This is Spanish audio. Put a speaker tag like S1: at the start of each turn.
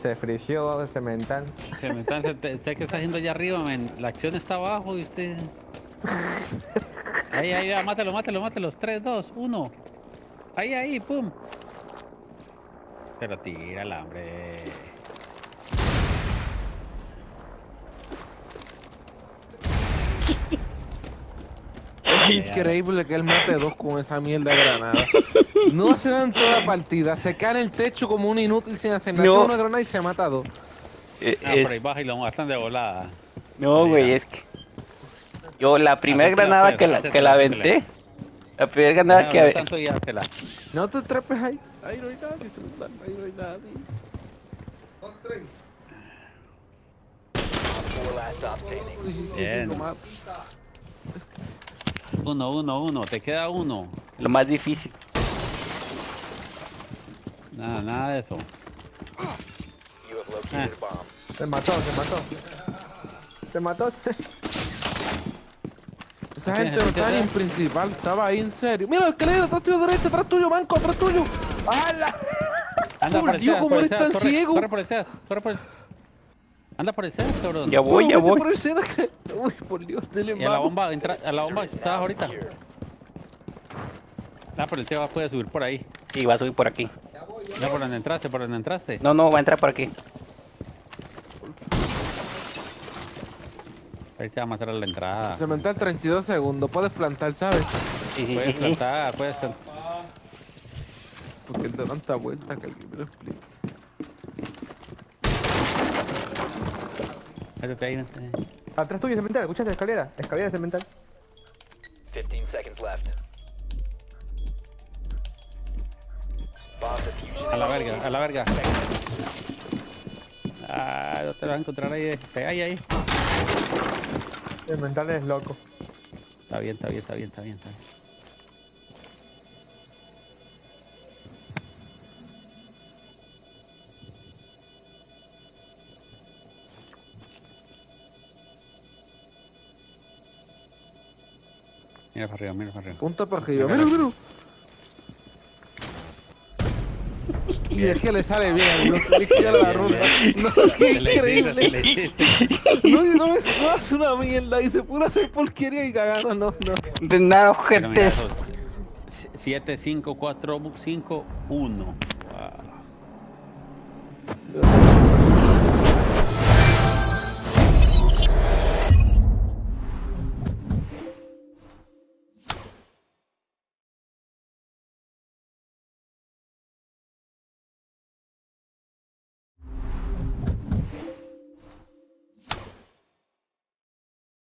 S1: se frició cemental.
S2: Cemental, ¿usted qué está haciendo allá arriba, men? La acción está abajo y usted... Ahí, va, mátelos. 3, 2, 1. Ahí, pum. Pero tírala, hombre.
S3: Es increíble que él mate 2 con esa mierda de granada. No hace nada en toda la partida. Se cae en el techo como un inútil sin hacer nada.
S4: No.
S3: Tiene una granada y se mata a 2.
S2: Por ahí baja y lo matan de volada.
S4: No, güey, es que... Yo la primera granada que la aventé... La primera granada que...
S2: Tanto y háztela.
S3: No te trepes ahí. Ahí no hay nadie, cemental. Ahí no hay nadie.
S2: Bien. 1. Te queda 1.
S4: Lo más difícil.
S2: Nada de eso.
S1: Se mató.
S3: Esa gente no está ni en principal. Estaba ahí en serio. Mira, el escalera, atrás tuyo derecha, atrás tuyo, manco, atrás tuyo. ¡Hala!
S2: Anda
S3: Por
S2: por el
S3: Dios,
S2: Seas,
S3: cómo
S2: por el
S3: eres
S2: Seas,
S3: tan ciego.
S2: corre por el Seas. Anda por el Seas, cabrón.
S4: Ya voy.
S3: Por el Seas que... Uy, por Dios, dele
S2: Y a la
S3: mano.
S2: bomba, a la bomba, estabas ahorita. Por el Seas puede subir por ahí.
S4: Sí, va a subir por aquí.
S2: Ya por donde entraste.
S4: No, va a entrar por aquí.
S2: Ahí te va a matar a la entrada.
S3: Cemental 32 segundos. Puedes plantar, ¿sabes?
S4: Sí.
S2: Puedes plantar.
S3: Porque te dan tanta vuelta que alguien me lo explique.
S2: Métete ahí.
S1: Atrás tuyo cemental, ¿escuchaste? Escalera cemental.
S5: 15 seconds left. Bomb diffusion.
S2: A la verga. No te vas a encontrar ahí. Ahí.
S1: Cemental es loco.
S2: Está bien. Mira para arriba.
S3: Punta para arriba. Mira. Y es que le sale bien, no te queda la ruta. No, qué increíble. No hace una mierda y se puede hacer porquería y cagar. No.
S4: De nada,
S2: Pero mira,
S4: gente.
S2: esos 7, 5, 4, 5, 1. Wow.